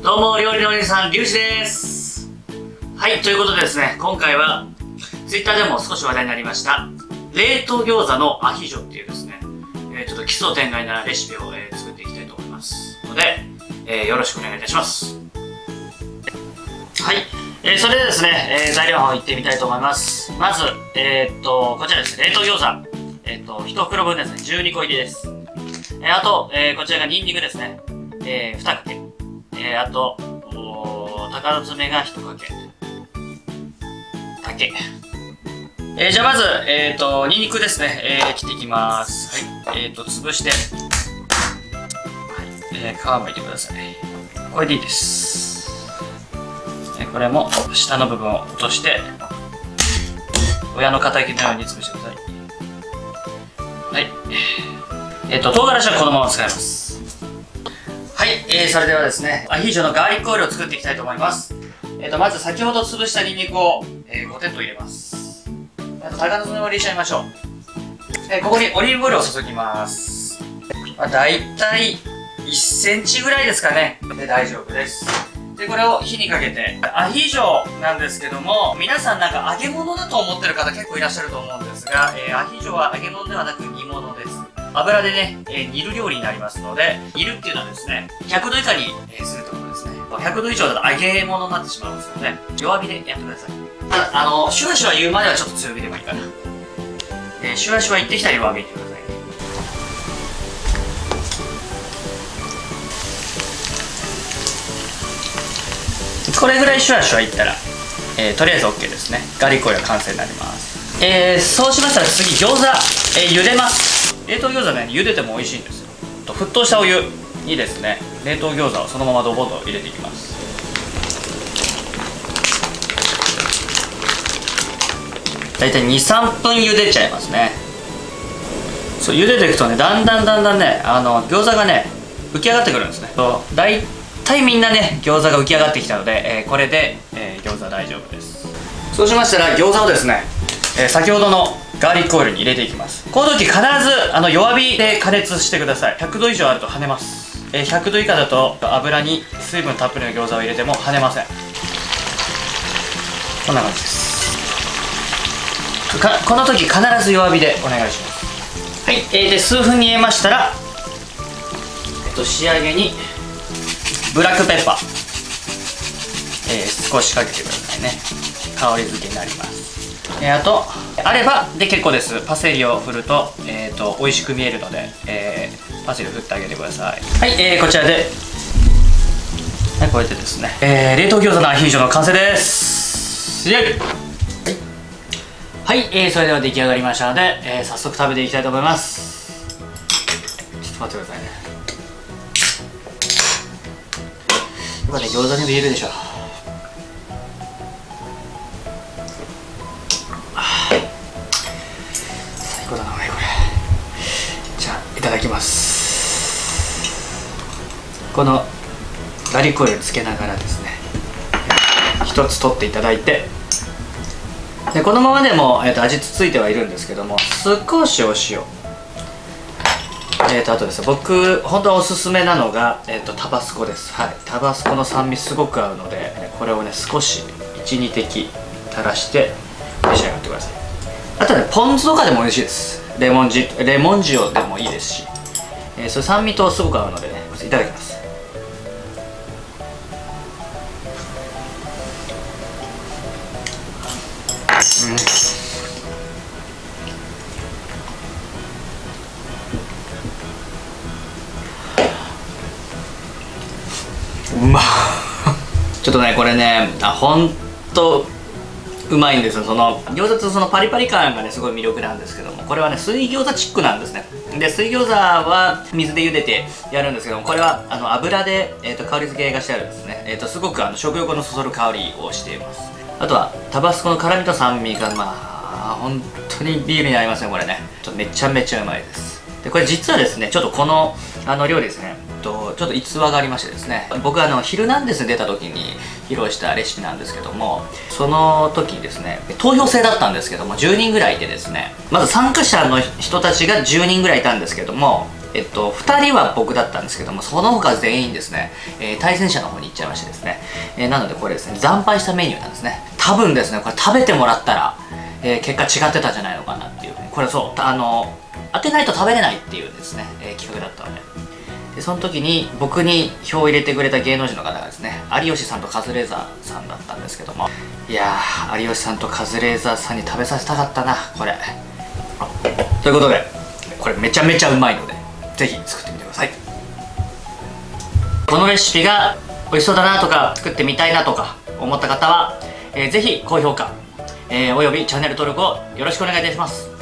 どうも、料理のお兄さん、リュウジです。はい、ということでですね、今回は、Twitter でも少し話題になりました、冷凍餃子のアヒージョっていうですね、ちょっと奇想天外なレシピを、作っていきたいと思いますので、よろしくお願いいたします。はい、それでですね、材料の方いってみたいと思います。まず、こちらですね、冷凍餃子、1袋分ですね、12個入りです。あと、こちらがニンニクですね、2かけ。あと、鷹の爪が1かけ。だけ。じゃあまず、ニンニクですね、切っていきます。はい。潰して、はい。皮むいてください。これでいいです。これも、下の部分を落として、親の敵のように潰してください。はい。唐辛子はこのまま使います。はい、それではですね、アヒージョのガーリックオイルを作っていきたいと思います。まず先ほど潰したニンニクを、5点と入れます。あと、鷹の爪を入れちゃいましょう。ここにオリーブオイルを注ぎます。だいたい1センチぐらいですかね。で、大丈夫です。で、これを火にかけて、アヒージョなんですけども、皆さんなんか揚げ物だと思ってる方結構いらっしゃると思うんですが、アヒージョは揚げ物ではなく煮物です。油でね、煮る料理になりますので、煮るっていうのはですね、100度以下に、するってことですね。100度以上だと揚げ物になってしまいますので、弱火でやってください。ただ、シュワシュワ言うまではちょっと強火でもいいかな。シュワシュワ言ってきたら弱火にしてください。これぐらいシュワシュワいったら、とりあえず OK ですね。ガーリックオイルは完成になります。そうしましたら次、餃子、茹でます。冷凍餃子ね、茹でても美味しいんですよ。沸騰したお湯にですね、冷凍餃子をそのままドボンと入れていきます。だいたい 2,3 分茹でちゃいますね。そう、茹でていくとね、だんだんね、餃子がね、浮き上がってくるんですね。だいたいみんなね、餃子が浮き上がってきたので、これで、餃子大丈夫です。そうしましたら、餃子をですね、先ほどのガーリックオイルに入れていきます。この時必ず弱火で加熱してください。100度以上あると跳ねます。100度以下だと油に水分たっぷりの餃子を入れても跳ねません。こんな感じです。この時必ず弱火でお願いします。はい、で数分煮えましたら、仕上げにブラックペッパー、少しかけてくださいね。香り付けになります。あとあればで結構です。パセリを振ると、美味しく見えるので、パセリを振ってあげてください。はい、こちらで、はい、こうやってですね、冷凍餃子のアヒージョの完成です。イエイ。はい、はい、それでは出来上がりましたので、早速食べていきたいと思います。ちょっと待ってくださいね。やっぱね、餃子にも言えるでしょ。最高だなこれ。じゃあいただきます。このガーリックオイルつけながらですね、一つ取っていただいて、でこのままでも、味ついてはいるんですけども、少しお塩、あとですね、僕本当はおすすめなのが、タバスコです。はい、タバスコの酸味すごく合うので、これをね少し 1,2 滴垂らして召し上がってください。あとね、ポン酢とかでも美味しいです。レモン塩でもいいですし、それ酸味とすごく合うのでね、いただきます。うまっちょっとね、これね、ほんとうまいんですよ。その餃子とそのパリパリ感がねすごい魅力なんですけども、これはね水餃子チックなんですね。で水餃子は水で茹でてやるんですけども、これは油で、香り付けがしてあるんですね。すごく食欲のそそる香りをしています。あとはタバスコの辛みと酸味が本当にビールに合いますね。これねめちゃめちゃうまいです。でこれ実はですね、ちょっとこの料理ですね、ちょっと逸話がありましてですね、僕ヒルナンデスに出た時に披露したレシピなんですけども、その時にですね、投票制だったんですけども、10人ぐらいいてですね、まず参加者の人たちが10人ぐらいいたんですけども、 2人は僕だったんですけども、その他全員ですね、対戦者の方に行っちゃいましてですね、なのでこれですね、惨敗したメニューなんですね。多分ですね、これ食べてもらったら、結果違ってたんじゃないのかなっていうふうに、これそう、当てないと食べれないっていうですね、企画だったので、その時に僕に票を入れてくれた芸能人の方がですね、有吉さんとカズレーザーさんだったんですけども、いやー、有吉さんとカズレーザーさんに食べさせたかったな、これ。ということで、これめちゃめちゃうまいので、ぜひ作ってみてください。このレシピが美味しそうだなとか、作ってみたいなとか思った方は、ぜひ高評価、およびチャンネル登録をよろしくお願いいたします。